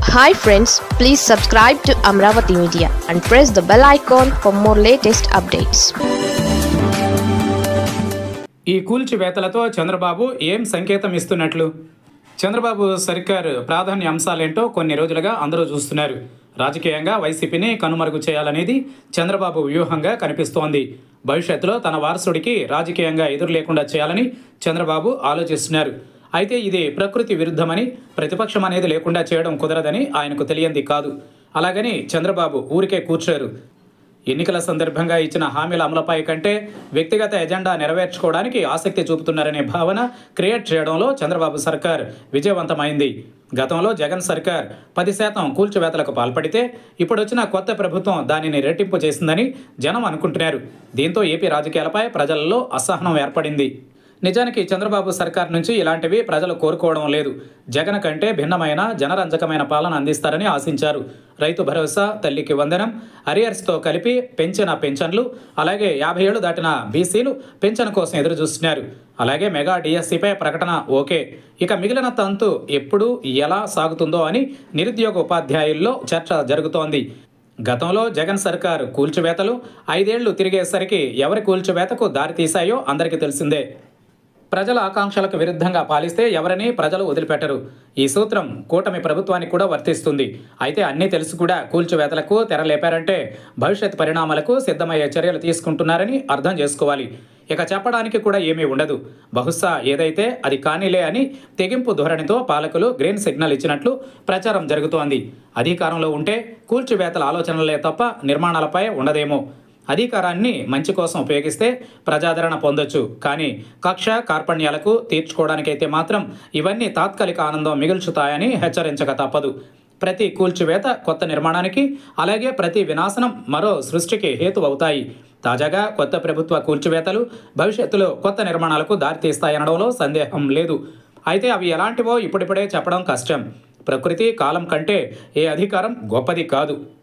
Hi friends, please subscribe to Amravati Media and press the bell icon for more latest updates. ఈ కూల్చివేతలతో చంద్రబాబు ఏం సంకేతం ఇస్తున్నట్లు? చంద్రబాబు సర్కార్ ప్రాధాన్య అంశాలేంటో కొన్ని రోజులుగా అందరూ చూస్తున్నారు. రాజకీయంగా వైసీపీని కనుమరుగు చేయాలనేది చంద్రబాబు వ్యూహంగా కనిపిస్తోంది. భవిష్యత్తులో తన వారసుడికి రాజకీయంగా ఎదురు లేకుండా చేయాలని చంద్రబాబు ఆలోచిస్తున్నారు. అయితే ఇది ప్రకృతి విరుద్ధమని, ప్రతిపక్షం అనేది లేకుండా చేయడం కుదరదని ఆయనకు తెలియంది కాదు. అలాగని చంద్రబాబు ఊరికే కూర్చోరు. ఎన్నికల సందర్భంగా ఇచ్చిన హామీల అమలుపై కంటే వ్యక్తిగత ఎజెండా నెరవేర్చుకోవడానికి ఆసక్తి చూపుతున్నారనే భావన క్రియేట్ చేయడంలో చంద్రబాబు సర్కార్ విజయవంతమైంది. గతంలో జగన్ సర్కార్ 10% కూల్చివేతలకు పాల్పడితే ఇప్పుడు వచ్చిన కొత్త ప్రభుత్వం దానిని రెట్టింపు చేసిందని జనం అనుకుంటున్నారు. దీంతో ఏపీ రాజకీయాలపై ప్రజలలో అసహనం ఏర్పడింది. నిజానికి చంద్రబాబు సర్కార్ నుంచి ఇలాంటివి ప్రజలు కోరుకోవడం లేదు. జగన్ కంటే భిన్నమైన జనరంజకమైన పాలన అందిస్తారని ఆశించారు. రైతు భరోసా, తల్లికి వందనం, అరియర్స్తో కలిపి పెంచిన పెన్షన్లు, అలాగే 50 ఏళ్లు దాటిన బీసీలు పెన్షన్ కోసం ఎదురు చూస్తున్నారు. అలాగే మెగా డిఎస్సీపై ప్రకటన ఓకే. ఇక మిగిలిన తంతు ఎప్పుడు ఎలా సాగుతుందో అని నిరుద్యోగ ఉపాధ్యాయుల్లో చర్చ జరుగుతోంది. గతంలో జగన్ సర్కార్ కూల్చివేతలు 5 ఏళ్లు తిరిగేసరికి ఎవరి కూల్చివేతకు దారితీశాయో అందరికీ తెలిసిందే. ప్రజల ఆకాంక్షలకు విరుద్ధంగా పాలిస్తే ఎవరిని ప్రజలు వదిలిపెట్టరు. ఈ సూత్రం కూటమి ప్రభుత్వానికి కూడా వర్తిస్తుంది. అయితే అన్నీ తెలిసి కూడా కూల్చివేతలకు తెరలేపారంటే భవిష్యత్ పరిణామాలకు సిద్ధమయ్యే చర్యలు తీసుకుంటున్నారని అర్థం చేసుకోవాలి. ఇక చెప్పడానికి కూడా ఏమీ ఉండదు. బహుశా ఏదైతే అది కానీలే అని తెగింపు ధోరణితో పాలకులు గ్రీన్ సిగ్నల్ ఇచ్చినట్లు ప్రచారం జరుగుతోంది. అధికారంలో ఉంటే కూల్చివేతల ఆలోచనలే తప్ప నిర్మాణాలపై ఉండదేమో. అధికారాన్ని మంచి కోసం ఉపయోగిస్తే ప్రజాదరణ పొందొచ్చు. కానీ కక్ష కార్పణ్యాలకు తీర్చుకోవడానికైతే మాత్రం ఇవన్నీ తాత్కాలిక ఆనందం మిగుల్చుతాయని హెచ్చరించక తప్పదు. ప్రతి కూల్చివేత కొత్త నిర్మాణానికి, అలాగే ప్రతి వినాశనం మరో సృష్టికి హేతు అవుతాయి. తాజాగా కొత్త ప్రభుత్వ కూల్చివేతలు భవిష్యత్తులో కొత్త నిర్మాణాలకు దారితీస్తాయనడంలో సందేహం లేదు. అయితే అవి ఎలాంటివో ఇప్పుడిప్పుడే చెప్పడం కష్టం. ప్రకృతి కాలం కంటే ఏ అధికారం గొప్పది కాదు.